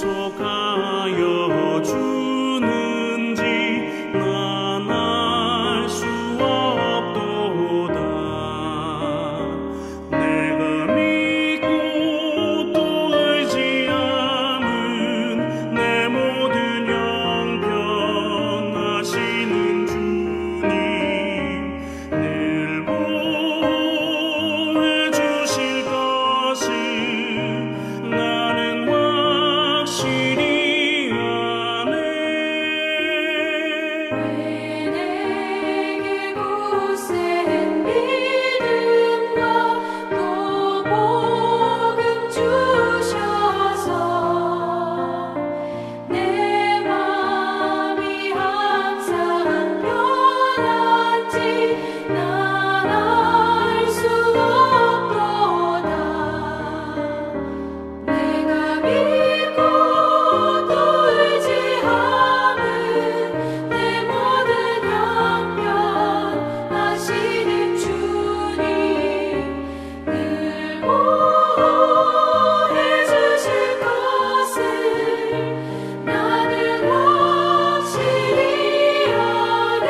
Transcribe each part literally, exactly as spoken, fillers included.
약속하여 주는지 난 알 수 없도다. 내가 믿고 또 의지함은 내 모든 형편 하시는 주님 늘 보호해 주실 것을 나는 확실히 아네. 왜 내게 굳센 믿음과 또 복음 주셔서 내 맘이 항상 편한지 난 알 수 없도다. 내가 믿고 또 의지함은 내 모든 형편 하시는 주님 늘 보호해 주실 것을 나는 확실히 아네.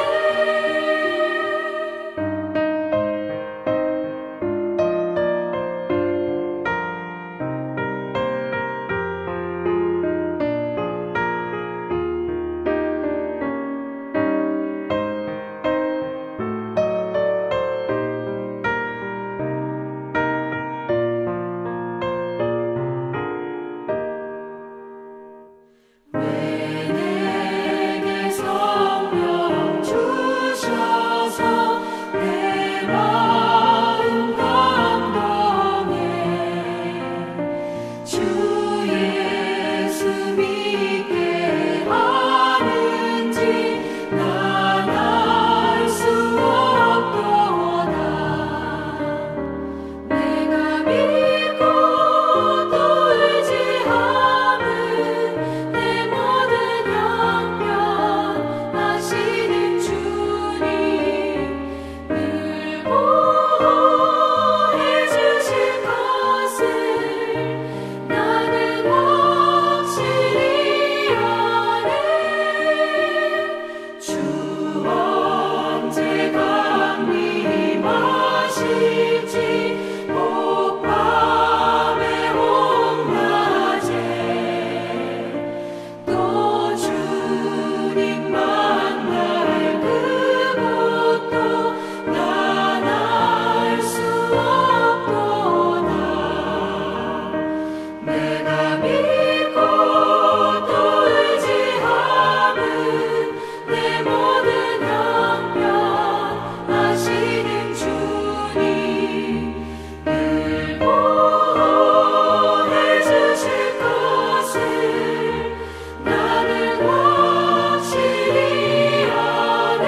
왜 내게 성령 주셔서 내 마음 감동해 주 예수 믿게 하는지 난 알 수 없도다. 내가 믿고 또 의지함은 내 모든 형편 하시는 주님 늘 보호해 주실 것을 나는 확실히 아네. 주 언제 강림하실지 복밤의 홍낮에 또 주님 만날 그곳도 난 알 수 없도다. 내가 믿고 또 의지함은 내 모든 형편 하시는 주님 늘 보호해 주실 것을 나는 확실히 아네.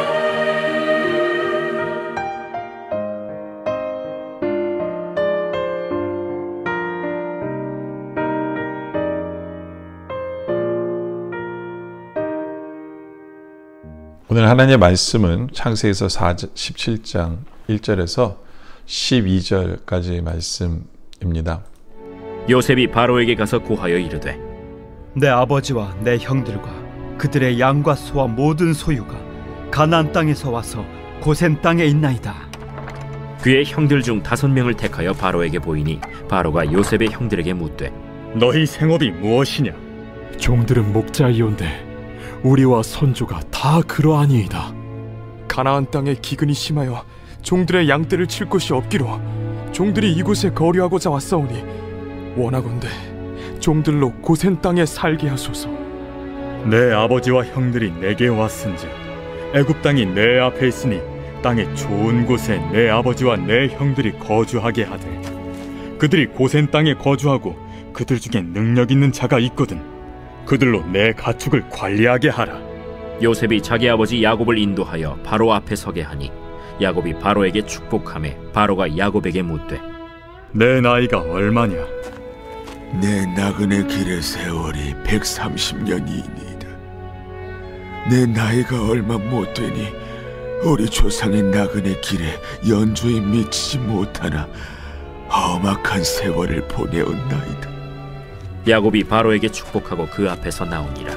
오늘 하나님의 말씀은 창세기서 십칠 장 일 절에서 십이 절까지의 말씀입니다. 요셉이 바로에게 가서 구하여 이르되 내 아버지와 내 형들과 그들의 양과 소와 모든 소유가 가나안 땅에서 와서 고센 땅에 있나이다. 그의 형들 중 다섯 명을 택하여 바로에게 보이니 바로가 요셉의 형들에게 묻되 너희 생업이 무엇이냐? 종들은 목자이온데 우리와 선조가 다 그러하니이다. 가나안 땅에 기근이 심하여 종들의 양떼를 칠 곳이 없기로 종들이 이곳에 거류하고자 왔사오니 원하건대 종들로 고센 땅에 살게 하소서. 내 아버지와 형들이 내게 왔은즉 애굽 땅이 내 앞에 있으니 땅의 좋은 곳에 내 아버지와 내 형들이 거주하게 하되 그들이 고센 땅에 거주하고 그들 중에 능력 있는 자가 있거든 그들로 내 가축을 관리하게 하라. 요셉이 자기 아버지 야곱을 인도하여 바로 앞에 서게 하니 야곱이 바로에게 축복하매 바로가 야곱에게 묻되 내 나이가 얼마냐? 내 나그네 길의 세월이 백삼십 년이니이다. 내 나이가 얼마 못 되니 우리 조상의 나그네 길에 연주에 미치지 못하나 험악한 세월을 보내었나이다. 야곱이 바로에게 축복하고 그 앞에서 나오니라.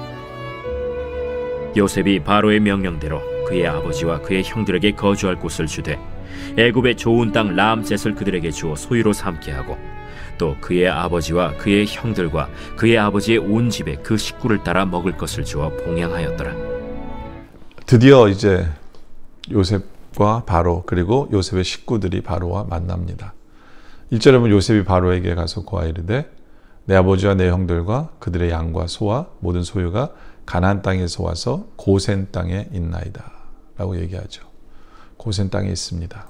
요셉이 바로의 명령대로 그의 아버지와 그의 형들에게 거주할 곳을 주되 애굽의 좋은 땅 라암셋을 그들에게 주어 소유로 삼게 하고 또 그의 아버지와 그의 형들과 그의 아버지의 온 집에 그 식구를 따라 먹을 것을 주어 봉양하였더라. 드디어 이제 요셉과 바로 그리고 요셉의 식구들이 바로와 만납니다. 일 절에 보면 요셉이 바로에게 가서 고하이르되 내 아버지와 내 형들과 그들의 양과 소와 모든 소유가 가나안 땅에서 와서 고센 땅에 있나이다 라고 얘기하죠. 고센 땅에 있습니다.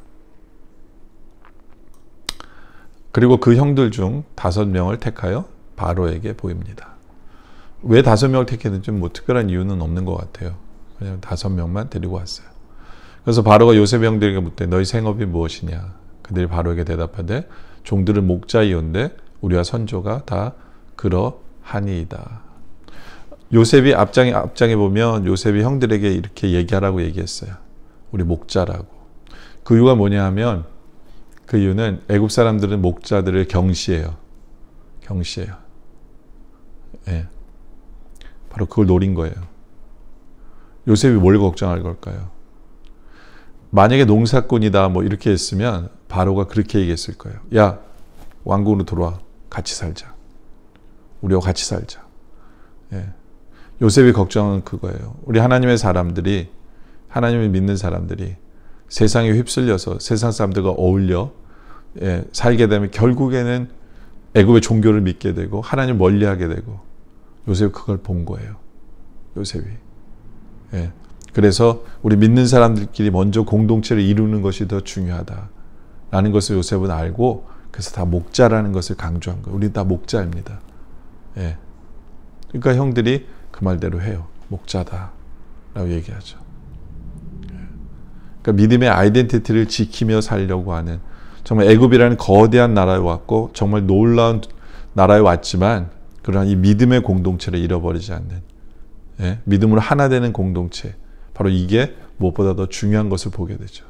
그리고 그 형들 중 다섯 명을 택하여 바로에게 보입니다. 왜 다섯 명을 택했는지 뭐 특별한 이유는 없는 것 같아요. 그냥 다섯 명만 데리고 왔어요. 그래서 바로가 요셉 형들에게 묻되 너희 생업이 무엇이냐? 그들이 바로에게 대답하되 종들은 목자이온데 우리와 선조가 다 그러하니이다. 요셉이 앞장에, 앞장에 보면 요셉이 형들에게 이렇게 얘기하라고 얘기했어요. 우리 목자라고. 그 이유가 뭐냐 하면 그 이유는 애굽 사람들은 목자들을 경시해요. 경시해요. 예. 바로 그걸 노린 거예요. 요셉이 뭘 걱정할 걸까요? 만약에 농사꾼이다 뭐 이렇게 했으면 바로가 그렇게 얘기했을 거예요. 야, 왕국으로 들어와. 같이 살자. 우리와 같이 살자. 예. 요셉이 걱정은 그거예요. 우리 하나님의 사람들이, 하나님을 믿는 사람들이 세상에 휩쓸려서 세상 사람들과 어울려 예, 살게 되면 결국에는 애굽의 종교를 믿게 되고 하나님 멀리하게 되고 요셉이 그걸 본 거예요. 요셉이. 예. 그래서 우리 믿는 사람들끼리 먼저 공동체를 이루는 것이 더 중요하다라는 것을 요셉은 알고 그래서 다 목자라는 것을 강조한 거예요. 우리 다 목자입니다. 예. 그러니까 형들이 그 말대로 해요. 목자다라고 얘기하죠. 예. 그러니까 믿음의 아이덴티티를 지키며 살려고 하는 정말 애굽이라는 거대한 나라에 왔고 정말 놀라운 나라에 왔지만 그러한 이 믿음의 공동체를 잃어버리지 않는 예? 믿음으로 하나 되는 공동체 바로 이게 무엇보다 더 중요한 것을 보게 되죠.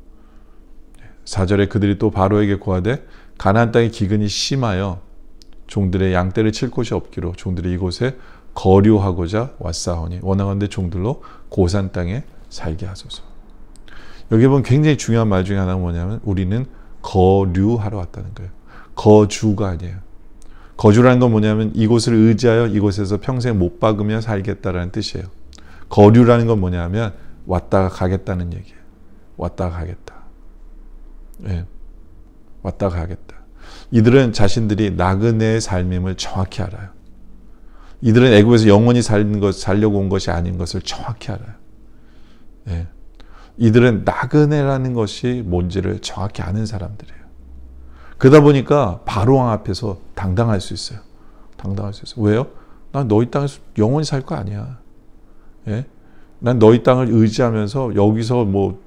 사 절에 그들이 또 바로에게 고하되 가나안 땅의 기근이 심하여 종들의 양떼를 칠 곳이 없기로 종들이 이곳에 거류하고자 왔사오니 원하건대 종들로 고산 땅에 살게 하소서. 여기 보면 굉장히 중요한 말 중에 하나가 뭐냐면 우리는 거류하러 왔다는 거예요. 거주가 아니에요. 거주라는 건 뭐냐면 이곳을 의지하여 이곳에서 평생 못 박으며 살겠다라는 뜻이에요. 거류라는 건 뭐냐면 왔다가 가겠다는 얘기예요. 왔다가 가겠다. 예. 왔다가 가겠다. 이들은 자신들이 나그네의 삶임을 정확히 알아요. 이들은 애굽에서 영원히 사는 것, 살려고 온 것이 아닌 것을 정확히 알아요. 예. 이들은 나그네라는 것이 뭔지를 정확히 아는 사람들이에요. 그러다 보니까 바로왕 앞에서 당당할 수 있어요. 당당할 수 있어요. 왜요? 난 너희 땅에서 영원히 살 거 아니야. 예? 난 너희 땅을 의지하면서 여기서 뭐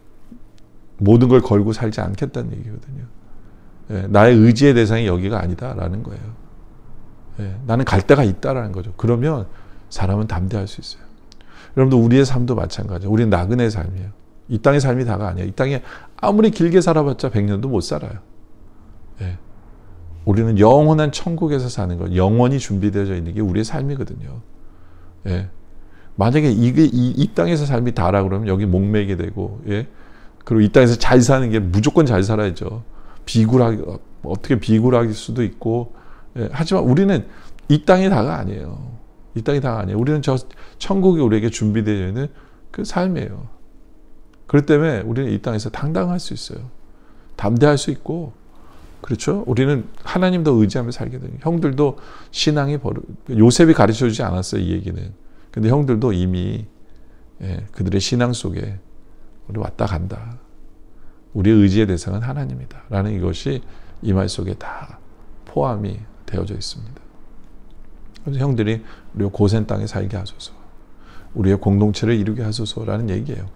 모든 걸 걸고 살지 않겠다는 얘기거든요. 예, 나의 의지의 대상이 여기가 아니다라는 거예요. 예, 나는 갈 데가 있다라는 거죠. 그러면 사람은 담대할 수 있어요. 여러분들 우리의 삶도 마찬가지예요. 우리는 나그네의 삶이에요. 이 땅의 삶이 다가 아니에요. 이 땅에 아무리 길게 살아봤자 백 년도 못 살아요. 예, 우리는 영원한 천국에서 사는 것, 영원히 준비되어져 있는 게 우리의 삶이거든요. 예, 만약에 이게 이, 이 땅에서 삶이 다라 그러면 여기 목매게 되고, 예, 그리고 이 땅에서 잘 사는 게 무조건 잘 살아야죠. 비굴하게 어떻게 비굴할 수도 있고, 예, 하지만 우리는 이 땅이 다가 아니에요. 이 땅이 다가 아니에요. 우리는 저 천국이 우리에게 준비되어 있는 그 삶이에요. 그렇기 때문에 우리는 이 땅에서 당당할 수 있어요. 담대할 수 있고, 그렇죠? 우리는 하나님 더 의지하며 살게 되는. 형들도 신앙이 버릇, 요셉이 가르쳐 주지 않았어요, 이 얘기는. 근데 형들도 이미 예, 그들의 신앙 속에 우리 왔다 간다. 우리의 의지의 대상은 하나님이다. 라는 이것이 이 말 속에 다 포함이 되어져 있습니다. 그래서 형들이 우리 고센 땅에 살게 하소서. 우리의 공동체를 이루게 하소서라는 얘기예요.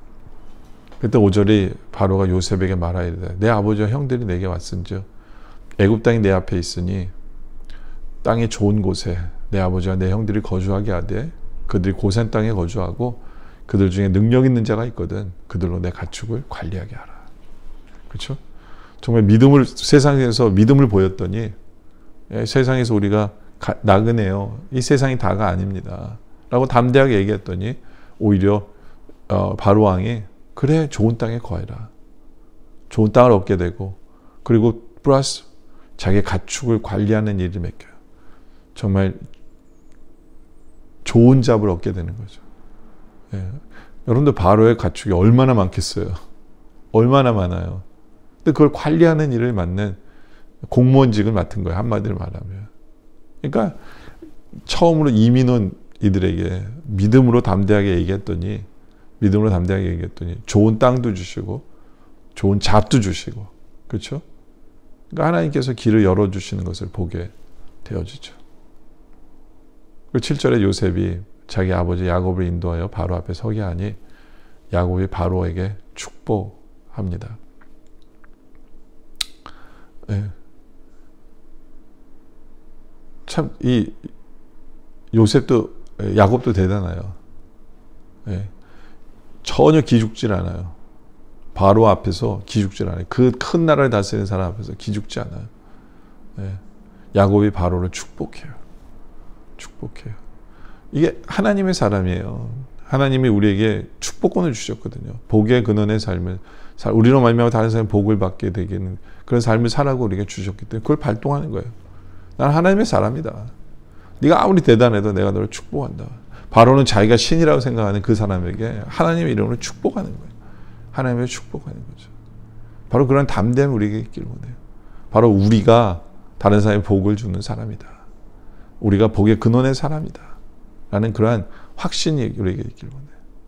그때 오 절이 바로가 요셉에게 말하이르되 내 아버지와 형들이 내게 왔은즉 애굽 땅이 내 앞에 있으니 땅의 좋은 곳에 내 아버지와 내 형들이 거주하게 하되 그들이 고센 땅에 거주하고 그들 중에 능력 있는 자가 있거든 그들로 내 가축을 관리하게 하라. 그렇죠? 정말 믿음을 세상에서 믿음을 보였더니 예, 세상에서 우리가 가, 나그네요. 이 세상이 다가 아닙니다. 라고 담대하게 얘기했더니 오히려 어, 바로 왕이 그래 좋은 땅에 거해라. 좋은 땅을 얻게 되고 그리고 플러스 자기 가축을 관리하는 일을 맡겨요. 정말 좋은 잡을 얻게 되는 거죠. 예. 여러분들 바로의 가축이 얼마나 많겠어요. 얼마나 많아요. 근데 그걸 관리하는 일을 맡는 공무원직을 맡은 거예요. 한마디로 말하면. 그러니까 처음으로 이민 온 이들에게 믿음으로 담대하게 얘기했더니 믿음으로 담대하게 얘기했더니 좋은 땅도 주시고 좋은 잡도 주시고 그렇죠? 그러니까 하나님께서 길을 열어주시는 것을 보게 되어지죠. 그 칠 절에 요셉이 자기 아버지 야곱을 인도하여 바로 앞에 서게 하니 야곱이 바로에게 축복합니다. 네. 참 이 요셉도 야곱도 대단해요. 네. 전혀 기죽질 않아요. 바로 앞에서 기죽질 않아요. 그 큰 나라를 다스리는 사람 앞에서 기죽지 않아요. 네. 야곱이 바로를 축복해요. 축복해요. 이게 하나님의 사람이에요. 하나님이 우리에게 축복권을 주셨거든요. 복의 근원의 삶을 우리로 말미암아 다른 사람이 복을 받게 되는 그런 삶을 살라고 우리에게 주셨기 때문에 그걸 발동하는 거예요. 나는 하나님의 사람이다. 네가 아무리 대단해도 내가 너를 축복한다. 바로는 자기가 신이라고 생각하는 그 사람에게 하나님의 이름으로 축복하는 거예요. 하나님의 축복하는 거죠. 바로 그런 담대함이 우리에게 있기를 원해요. 바로 우리가 다른 사람에게 복을 주는 사람이다. 우리가 복의 근원의 사람이다. 라는 그러한 확신이 우리에게 있기를 원해요.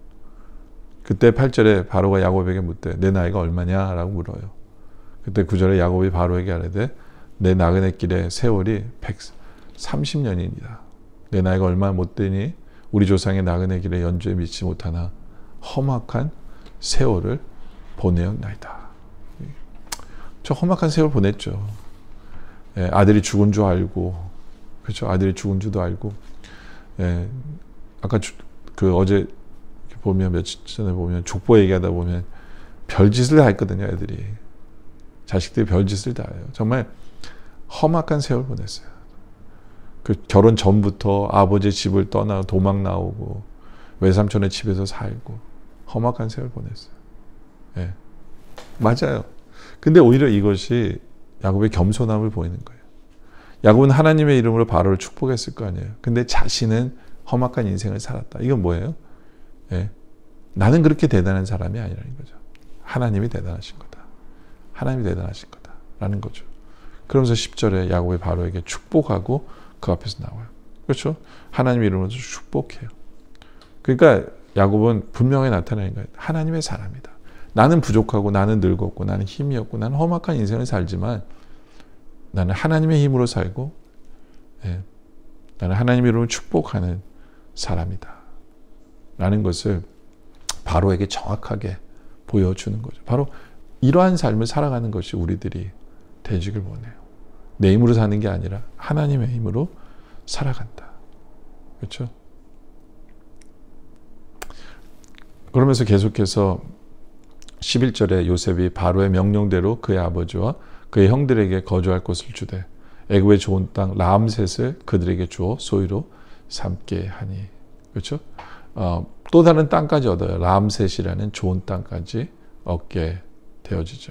그때 팔 절에 바로가 야곱에게 묻되 내 나이가 얼마냐? 라고 물어요. 그때 구 절에 야곱이 바로에게 아뢰되 내 나그네 길의 세월이 백삼십 년이니라. 내 나이가 얼마나 못되니 우리 조상의 나그네 길의 연주에 미치지 못하나 험악한 세월을 보내었나이다. 저 험악한 세월 보냈죠. 예, 아들이 죽은 줄 알고, 그렇죠? 아들이 죽은 줄도 알고, 예, 아까 주, 그 어제 보면 며칠 전에 보면 족보 얘기하다 보면 별짓을 다 했거든요, 애들이. 자식들이 별짓을 다 해요. 정말 험악한 세월 보냈어요. 그 결혼 전부터 아버지 집을 떠나 도망 나오고 외삼촌의 집에서 살고 험악한 세월 보냈어요. 예. 맞아요. 근데 오히려 이것이 야곱의 겸손함을 보이는 거예요. 야곱은 하나님의 이름으로 바로를 축복했을 거 아니에요. 근데 자신은 험악한 인생을 살았다. 이건 뭐예요? 예. 나는 그렇게 대단한 사람이 아니라는 거죠. 하나님이 대단하신 거다. 하나님이 대단하신 거다. 라는 거죠. 그러면서 십 절에 야곱이 바로에게 축복하고 그 앞에서 나와요. 그렇죠? 하나님의 이름으로 축복해요. 그러니까 야곱은 분명히 나타나는 거예요. 하나님의 사람이다. 나는 부족하고 나는 늙었고 나는 힘이 없고 나는 험악한 인생을 살지만 나는 하나님의 힘으로 살고 예, 나는 하나님의 이름으로 축복하는 사람이다. 라는 것을 바로에게 정확하게 보여주는 거죠. 바로 이러한 삶을 살아가는 것이 우리들이 되시길 원해요. 내 힘으로 사는 게 아니라 하나님의 힘으로 살아간다. 그렇죠? 그러면서 계속해서 십일 절에 요셉이 바로의 명령대로 그의 아버지와 그의 형들에게 거주할 곳을 주되 애굽의 좋은 땅 라암셋을 그들에게 주어 소유로 삼게 하니. 그렇죠? 어, 또 다른 땅까지 얻어요. 라암셋이라는 좋은 땅까지 얻게 되어지죠.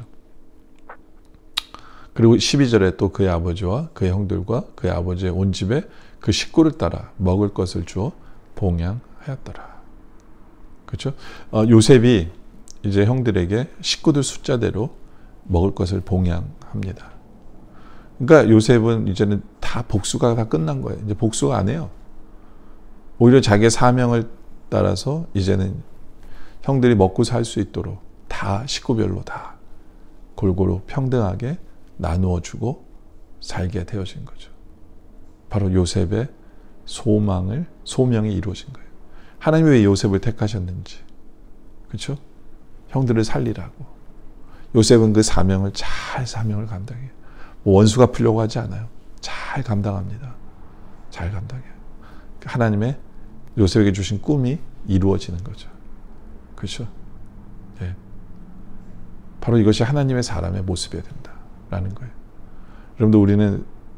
그리고 십이 절에 또 그의 아버지와 그의 형들과 그의 아버지의 온 집에 그 식구를 따라 먹을 것을 주어 봉양하였더라. 그렇죠? 어, 요셉이 이제 형들에게 식구들 숫자대로 먹을 것을 봉양합니다. 그러니까 요셉은 이제는 다 복수가 다 끝난 거예요. 이제 복수가 안 해요. 오히려 자기의 사명을 따라서 이제는 형들이 먹고 살 수 있도록 다 식구별로 다 골고루 평등하게 나누어 주고 살게 되어진 거죠. 바로 요셉의 소망을 소명이 이루어진 거예요. 하나님이 왜 요셉을 택하셨는지, 그렇죠? 형들을 살리라고. 요셉은 그 사명을 잘 사명을 감당해요. 뭐 원수가 풀려고 하지 않아요. 잘 감당합니다. 잘 감당해요. 하나님의 요셉에게 주신 꿈이 이루어지는 거죠. 그렇죠? 네. 바로 이것이 하나님의 사람의 모습이어야 된다라는 거예요. 여러분들, 우리는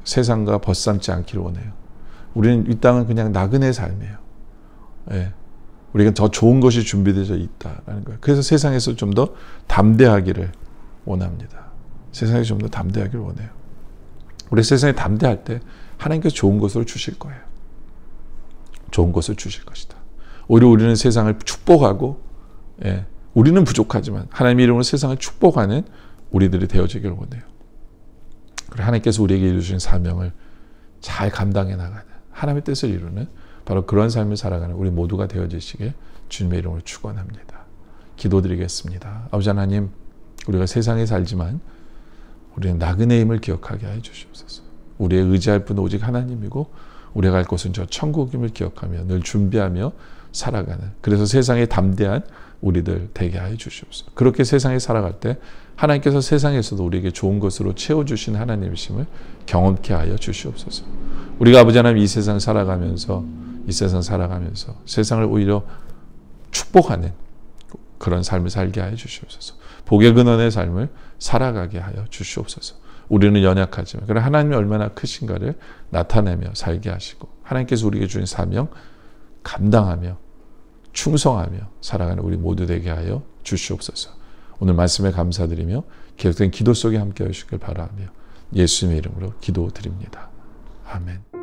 세상과 벗삼지 않기를 원해요. 우리는 이 땅은 그냥 나그네 삶이에요. 예. 우리가 더 좋은 것이 준비되어 있다라는 거예요. 그래서 세상에서 좀 더 담대하기를 원합니다. 세상에 좀 더 담대하기를 원해요. 우리 세상에 담대할 때 하나님께서 좋은 것으로 주실 거예요. 좋은 것을 주실 것이다. 오히려 우리는 세상을 축복하고, 예, 우리는 부족하지만 하나님의 이름으로 세상을 축복하는 우리들이 되어지기를 원해요. 그리고 하나님께서 우리에게 주신 사명을 잘 감당해 나가는, 하나님의 뜻을 이루는 바로 그런 삶을 살아가는 우리 모두가 되어지시길 주님의 이름으로 축원합니다. 기도드리겠습니다. 아버지 하나님, 우리가 세상에 살지만 우리는 나그네임을 기억하게 하여 주시옵소서. 우리의 의지할 분은 오직 하나님이고 우리가 갈 곳은 저 천국임을 기억하며 늘 준비하며 살아가는, 그래서 세상에 담대한 우리들 되게 하여 주시옵소서. 그렇게 세상에 살아갈 때 하나님께서 세상에서도 우리에게 좋은 것으로 채워주신 하나님이심을 경험케 하여 주시옵소서. 우리가 아버지 하나님 이 세상 살아가면서 이 세상 살아가면서 세상을 오히려 축복하는 그런 삶을 살게 하여 주시옵소서. 복의 근원의 삶을 살아가게 하여 주시옵소서. 우리는 연약하지만 그러나 하나님이 얼마나 크신가를 나타내며 살게 하시고 하나님께서 우리에게 주신 사명 감당하며 충성하며 살아가는 우리 모두 되게 하여 주시옵소서. 오늘 말씀에 감사드리며 계속된 기도 속에 함께 하시길 바라며 예수님의 이름으로 기도드립니다. 아멘.